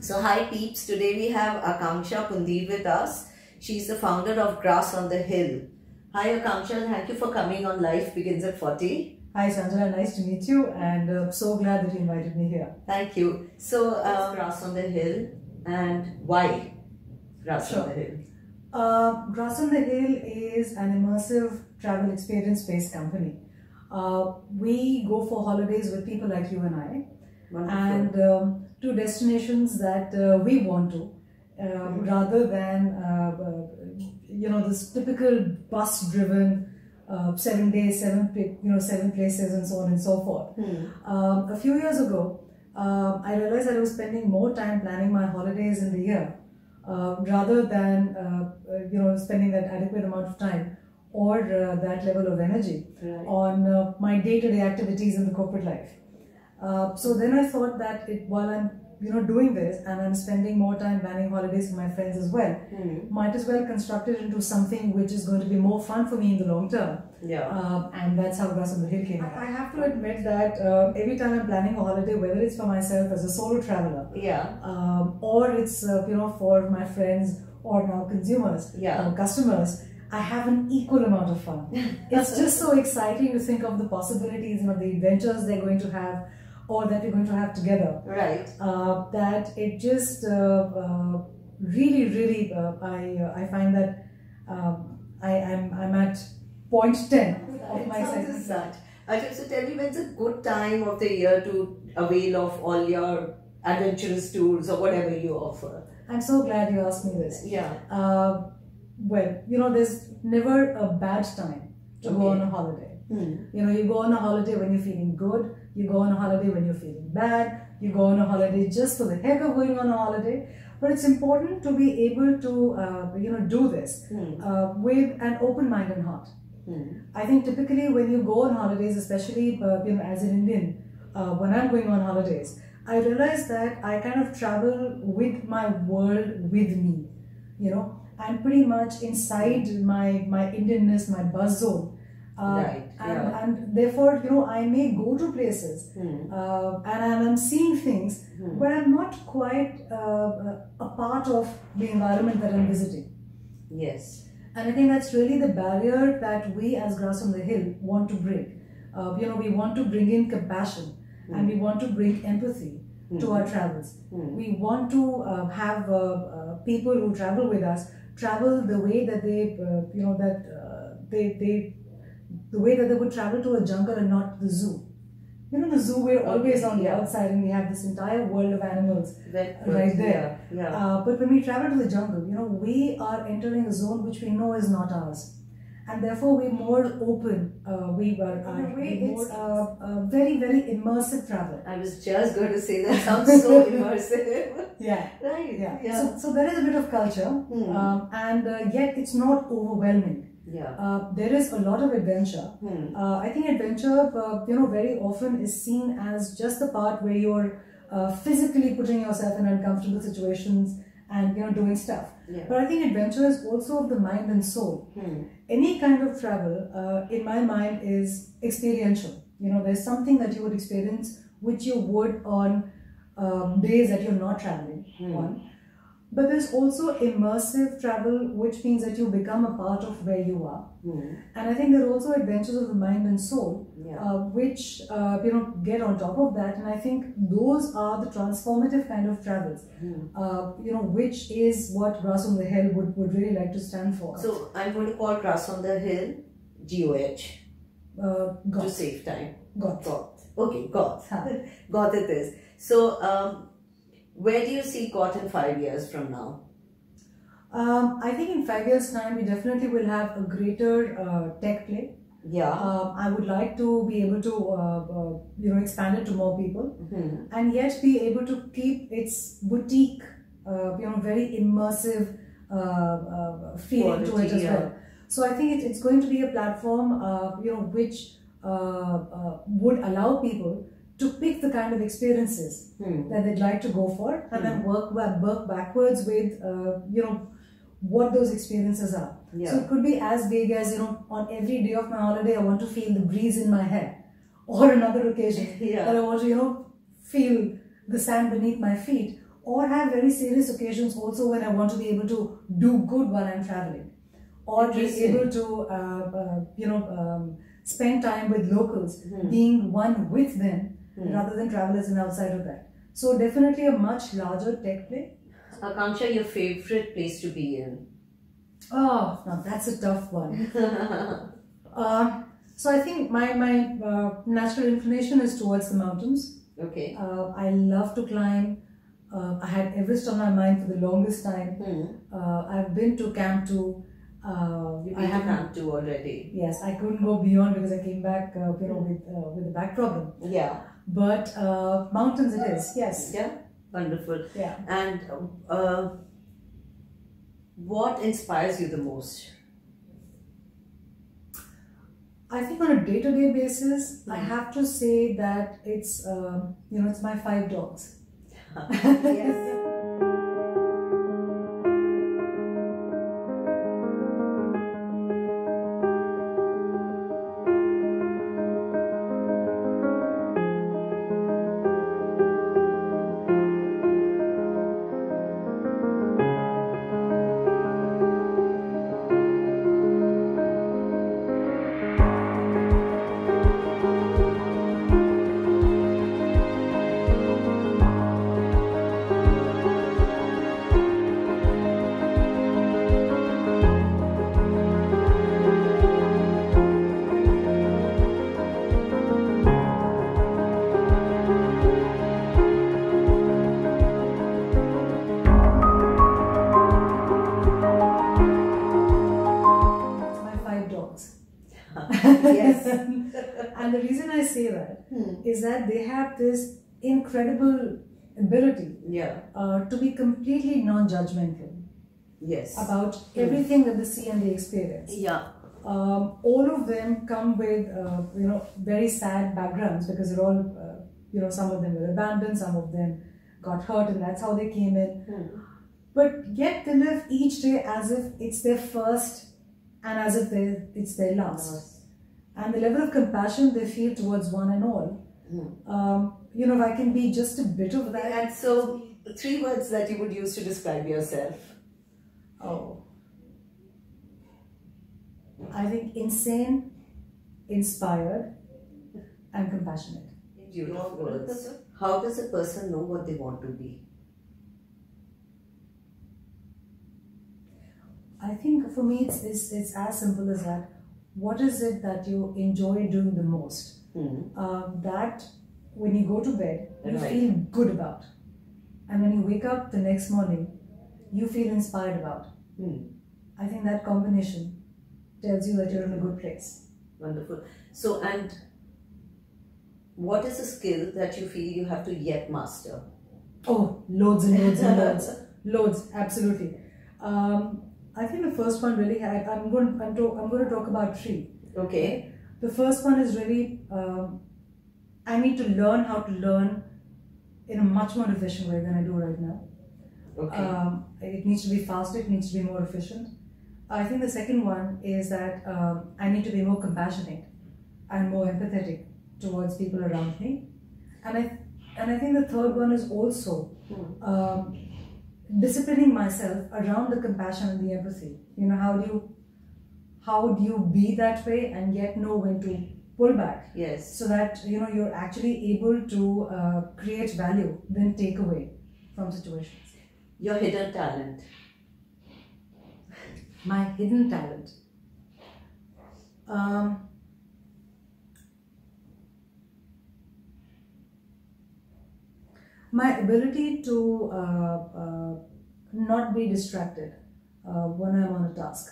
So hi peeps, today we have Akanksha Pundir with us. She's the founder of Grass on the Hill. Hi Akanksha, thank you for coming on Life Begins at 40. Hi Sanjana, nice to meet you and so glad that you invited me here. Thank you. So Grass on the Hill, and why Grass on the Hill? Grass on the Hill is an immersive travel experience-based company. We go for holidays with people like you and I. Wonderful. And to destinations that we want to, rather than this typical bus-driven 7 days, seven places, and so on and so forth. A few years ago, I realized that I was spending more time planning my holidays in the year rather than spending that adequate amount of time or that level of energy on my day-to-day activities in the corporate life. So then I thought that while I'm doing this and I'm spending more time planning holidays for my friends as well, might as well construct it into something which is going to be more fun for me in the long term. And that's how Grass on the Hill came about. I have to admit that every time I'm planning a holiday, whether it's for myself as a solo traveler, or it's for my friends or now consumers, customers, I have an equal amount of fun. It's just so exciting to think of the possibilities and of the adventures they're going to have, or that we're going to have together. That it just really, I find that I'm at point 10 of my cycle. So tell me, when's a good time of the year to avail of all your adventurous tours or whatever you offer? I'm so glad you asked me this. Well, there's never a bad time to go on a holiday. You go on a holiday when you're feeling good, you go on a holiday when you're feeling bad, you go on a holiday just for the heck of going on a holiday. But it's important to be able to, do this with an open mind and heart. I think typically when you go on holidays, especially as an Indian, when I'm going on holidays, I realize that I kind of travel with my world with me. I'm pretty much inside my Indianness, my buzz zone. And therefore, I may go to places and I'm seeing things, but I'm not quite a part of the environment that I'm visiting. And I think that's really the barrier that we as Grass on the Hill want to break. We want to bring in compassion and we want to bring empathy to our travels. We want to have people who travel with us travel the way that the way that they would travel to a jungle and not the zoo. The zoo, we're always on the outside and we have this entire world of animals right there. But when we travel to the jungle, we are entering a zone which we know is not ours. And therefore we're more open. It's a very, very immersive travel. I was just going to say that sounds so immersive. So there is a bit of culture and yet it's not overwhelming. There is a lot of adventure. I think adventure, very often is seen as just the part where you're physically putting yourself in uncomfortable situations and doing stuff. But I think adventure is also of the mind and soul. Any kind of travel, in my mind, is experiential. There's something that you would experience which you would on days that you're not traveling on. But there's also immersive travel, which means that you become a part of where you are. And I think there are also adventures of the mind and soul, which get on top of that. And I think those are the transformative kind of travels, which is what Grass on the Hill would really like to stand for. So I'm going to call Grass on the Hill GOH to save time. Got. Okay, got. Got it is. So where do you see GOT in 5 years from now? I think in 5 years' time, we definitely will have a greater tech play. I would like to be able to, expand it to more people, and yet be able to keep its boutique, very immersive feeling to it as well. So I think it's going to be a platform, which would allow people to pick the kind of experiences that they'd like to go for, and then work backwards with, what those experiences are. So it could be as big as, on every day of my holiday, I want to feel the breeze in my hair, or another occasion that I want to, feel the sand beneath my feet, or have very serious occasions also when I want to be able to do good while I'm traveling, or be able to spend time with locals, being one with them rather than travelers and outside of that. So definitely a much larger tech play. Akanksha, your favorite place to be in? Oh, now that's a tough one. So I think my natural inclination is towards the mountains. Okay. I love to climb. I had Everest on my mind for the longest time. I've been to Camp 2. You've been to Camp 2 already. Yes, I couldn't go beyond because I came back with a back problem. Yeah. But mountains it is, yes. Yeah, wonderful. Yeah. And what inspires you the most? I think on a day-to-day basis, I have to say that it's it's my 5 dogs. Yes. Yes. And the reason I say that is that they have this incredible ability to be completely non-judgmental. Yes. About everything that they see and they experience. Yeah. All of them come with very sad backgrounds because they're all some of them were abandoned, some of them got hurt, and that's how they came in. But yet they live each day as if it's their first and as if it's their last. And the level of compassion they feel towards one and all. If I can be just a bit of that. And so, 3 words that you would use to describe yourself. Oh. I think insane, inspired, and compassionate. Beautiful words. How does a person know what they want to be? I think for me it's as simple as that. What is it that you enjoy doing the most? That when you go to bed, you feel good about. And when you wake up the next morning, you feel inspired about. I think that combination tells you that you're in a good place. Wonderful. So, and what is a skill that you feel you have to yet master? Oh, loads and loads and loads. Loads, absolutely. I think the first one really I'm going to talk about 3. Okay. The first one is really I need to learn how to learn in a much more efficient way than I do right now. Okay. It needs to be faster, it needs to be more efficient. I think the second one is that I need to be more compassionate and more empathetic towards people around me. And I think the third one is also disciplining myself around the compassion and the empathy. How do you be that way and yet know when to pull back? Yes. So that you're actually able to create value, then take away from situations. Your hidden talent. My hidden talent. My ability to not be distracted when I'm on a task.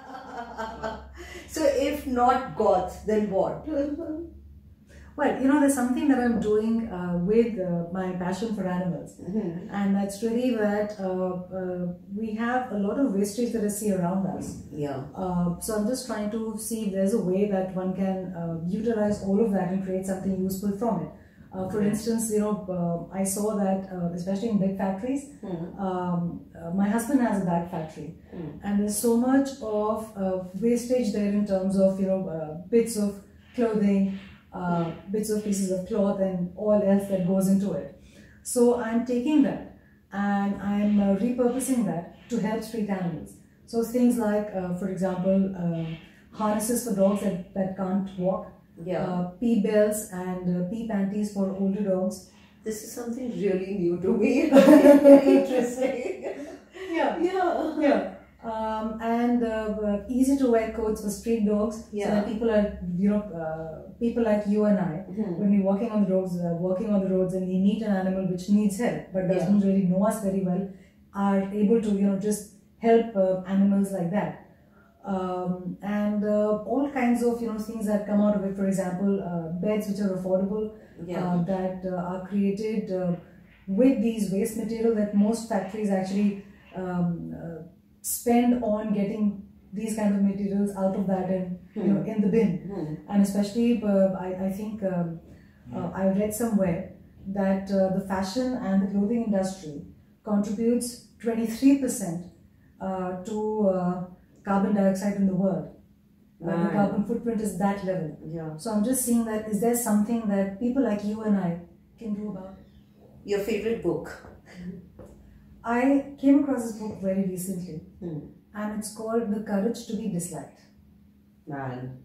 So if not God, then what? Well, there's something that I'm doing with my passion for animals. And that's really that we have a lot of wastage that I see around us. Yeah. So I'm just trying to see if there's a way that one can utilize all of that and create something useful from it. For instance, I saw that, especially in big factories, my husband has a bag factory, and there's so much of wastage there in terms of, bits of clothing, bits of pieces of cloth and all else that goes into it. So I'm taking that and I'm repurposing that to help street animals. So things like, for example, harnesses for dogs that can't walk, pee bells and pee panties for older dogs. This is something really new to me. Very interesting. Yeah. And easy to wear coats for street dogs, so that people are, people like you and I, when we're walking on the roads, and we meet an animal which needs help but doesn't really know us very well, are able to, just help animals like that. And all kinds of, things that come out of it. For example, beds which are affordable, that are created with these waste material that most factories actually spend on getting these kind of materials out of that and in the bin. And especially I think I read somewhere that the fashion and the clothing industry contributes 23% to carbon dioxide in the world. The carbon footprint is that level. So I'm just seeing that, is there something that people like you and I can do about it? Your favorite book? I came across this book very recently, and it's called The Courage to be Disliked. Man.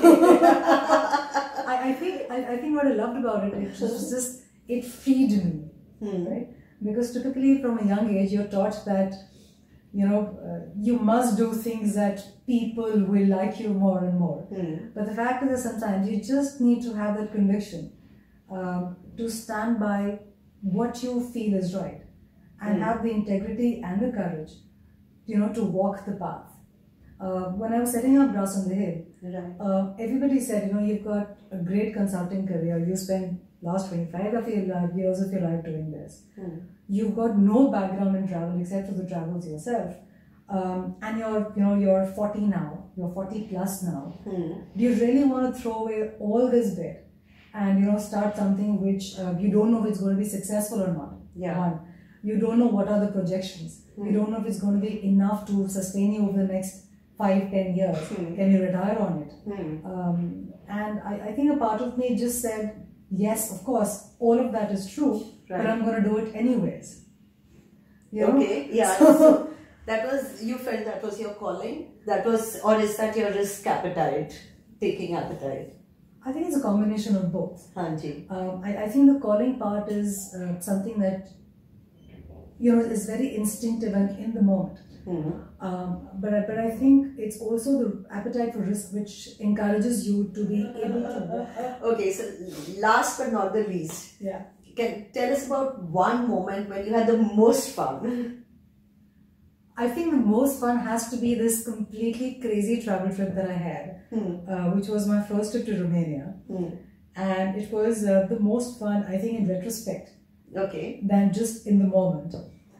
I think what I loved about it, it was just, it freed me, right? Because typically from a young age, you're taught that, you must do things that people will like you more and more. But the fact is that sometimes you just need to have that conviction to stand by what you feel is right, and have the integrity and the courage, to walk the path. When I was setting up Grass on the Hill, everybody said, you've got a great consulting career. You spent last 25 of your years of your life doing this. You've got no background in travel except for the travels yourself. And you're 40 now. You're 40 plus now. Do you really want to throw away all this bit and start something which you don't know if it's going to be successful or not? One, you don't know what are the projections. You don't know if it's going to be enough to sustain you over the next 5-10 years. Can you retire on it? And I think a part of me just said, yes, of course, all of that is true, but I'm going to do it anyways. Okay, so that was, you felt that was your calling? That was, or is that your risk appetite, taking appetite? I think it's a combination of both. Hanji. I think the calling part is something that, is very instinctive and in the moment. But I think it's also the appetite for risk which encourages you to be able to. Okay, so last but not the least, can tell us about one moment when you had the most fun. I think the most fun has to be this completely crazy travel trip that I had, which was my first trip to Romania, and it was the most fun, I think, in retrospect, than just in the moment.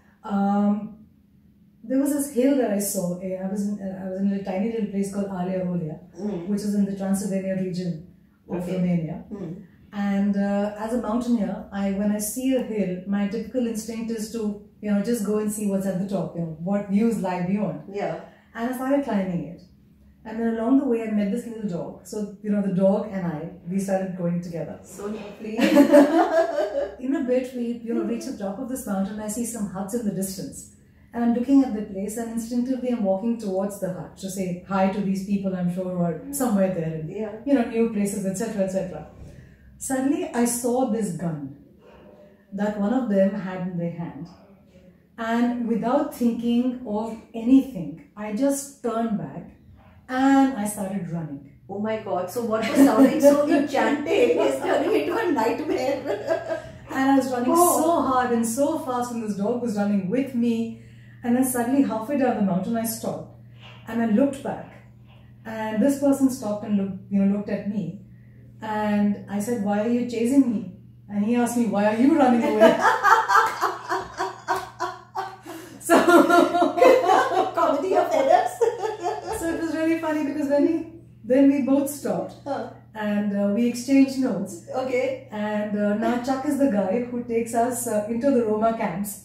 There was this hill that I saw. I was in a tiny little place called Alia Olia, which is in the Transylvania region of Romania. And as a mountaineer, when I see a hill, my typical instinct is to just go and see what's at the top, what views lie beyond. And I started climbing it. And then along the way, I met this little dog. So, the dog and we started going together. So lovely. In a bit, we reach the top of this mountain. I see some huts in the distance. And I'm looking at the place, and instinctively I'm walking towards the hut to say hi to these people, I'm sure, or somewhere there, in, new places, etc., etc. Suddenly, I saw this gun that one of them had in their hand. And without thinking of anything, I just turned back and I started running. Oh my God, so what was sounding so enchanting is turning into a nightmare. And I was running so hard and so fast, and this dog was running with me. And then suddenly, halfway down the mountain, I stopped and I looked back. And this person stopped and looked at me. And I said, "Why are you chasing me?" And he asked me, "Why are you running away?" So comedy of errors. So it was really funny because then we both stopped and we exchanged notes. And now Chuck is the guy who takes us into the Roma camps.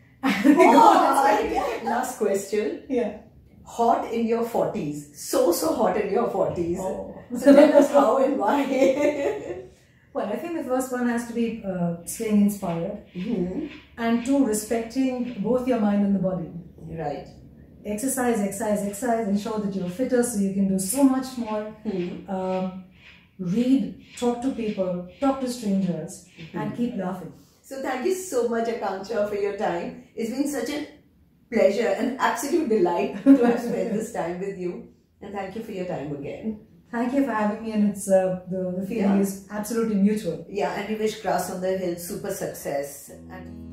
Last question. Yeah. Hot in your 40s. So hot in your 40s. So tell us how and why. Well, I think the first one has to be staying inspired, and two, respecting both your mind and the body. Right. Exercise, ensure that you're fitter so you can do so much more. Read, talk to people, talk to strangers, and keep laughing. So thank you so much, Akanksha, for your time. It's been such a pleasure and absolute delight to have spent this time with you. And thank you for your time again. Thank you for having me, and it's the feeling is absolutely mutual. Yeah, and we wish Grass on the Hill super success. And